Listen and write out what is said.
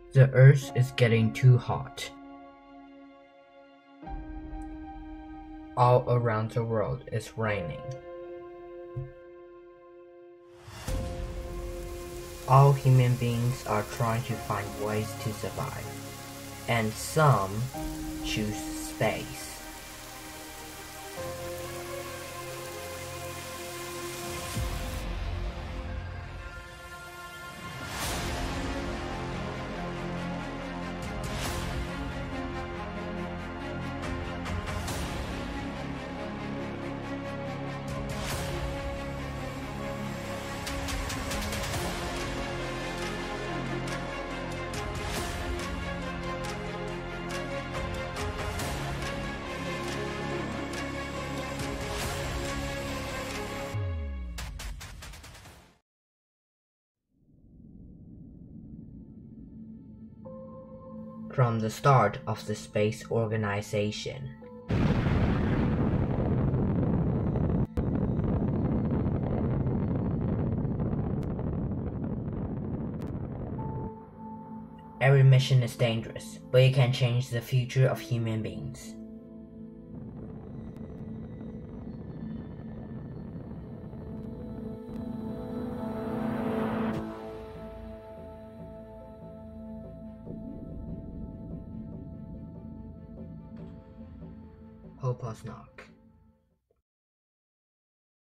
The earth is getting too hot. All around the world it's raining. All human beings are trying to find ways to survive, and some choose space. From the start of the space organization, every mission is dangerous, but it can change the future of human beings. Hope us knock.